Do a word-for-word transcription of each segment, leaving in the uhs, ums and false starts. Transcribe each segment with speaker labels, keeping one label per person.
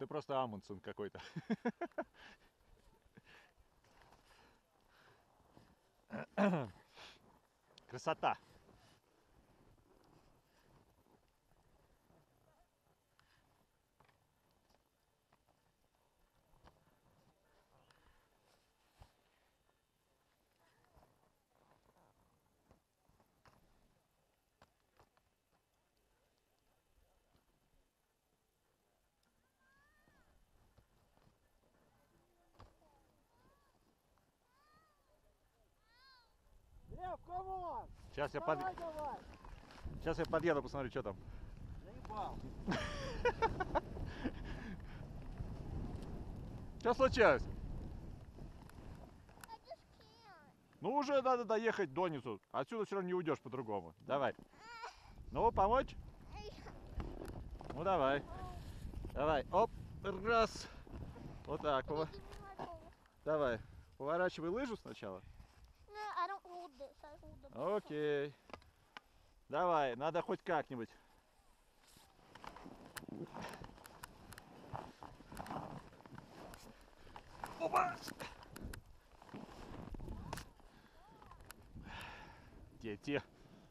Speaker 1: ты просто Амундсен какой-то. Красота.
Speaker 2: Лев, камон!
Speaker 1: Сейчас я, под...
Speaker 2: Давай, давай!
Speaker 1: Сейчас я подъеду, посмотрю, что там.
Speaker 2: Заебал!
Speaker 1: Что случилось? Ну уже надо доехать до низу. Отсюда все равно не уйдешь по-другому. Давай. Ну, помочь? Ну давай. Давай. Оп. Раз. Вот так. Пова... Давай. Поворачивай лыжу сначала. Окей. Давай. Надо хоть как-нибудь. Опа! Дети.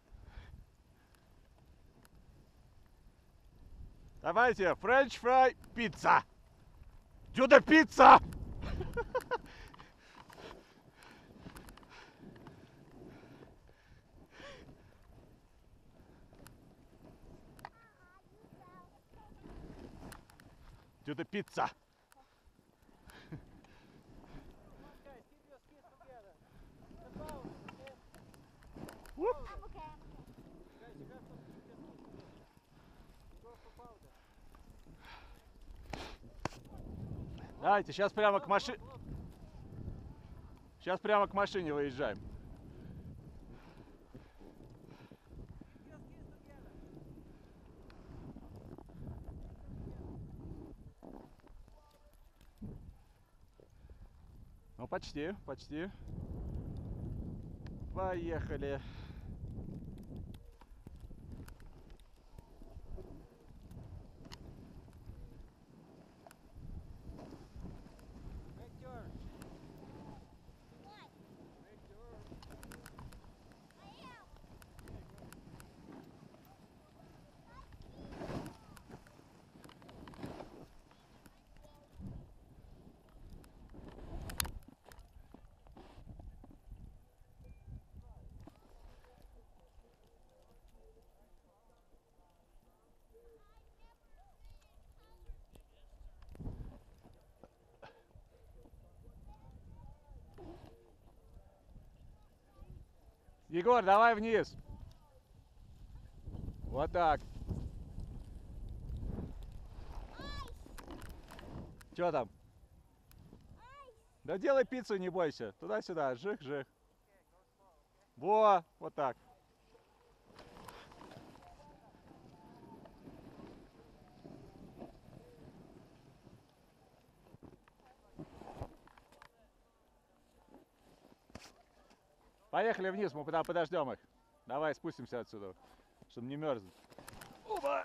Speaker 1: Давайте, френч фрай, пицца. Чудо пицца! Чудо пицца. Давайте, сейчас прямо к машине. Сейчас прямо к машине выезжаем. Ну, почти, почти. Поехали. Егор, давай вниз. Вот так. Что там? Да делай пиццу, не бойся. Туда-сюда, жих-жих. Во, вот так. Поехали вниз, мы потом подождем их. Давай спустимся отсюда, чтобы не мерзнуть. Опа!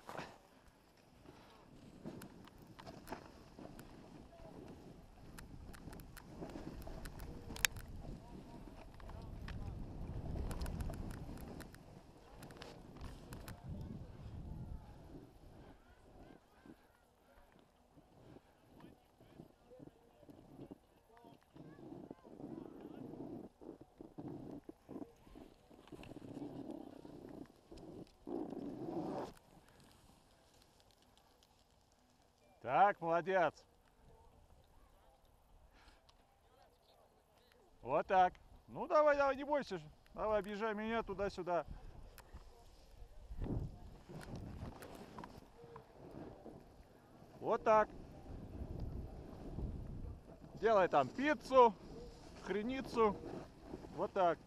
Speaker 1: Так, молодец. Вот так. Ну давай, давай, не бойся. Давай, объезжай меня туда-сюда. Вот так. Делай там пиццу, хреницу. Вот так.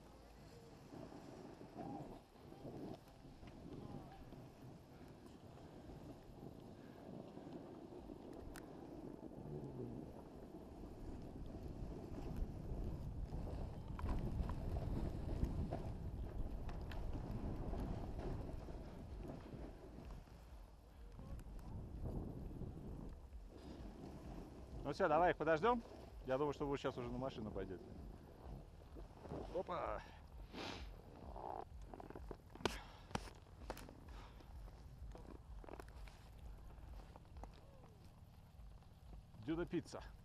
Speaker 1: все, давай их подождем. Я думаю, что вы сейчас уже на машину пойдете. Опа. Дюда пицца.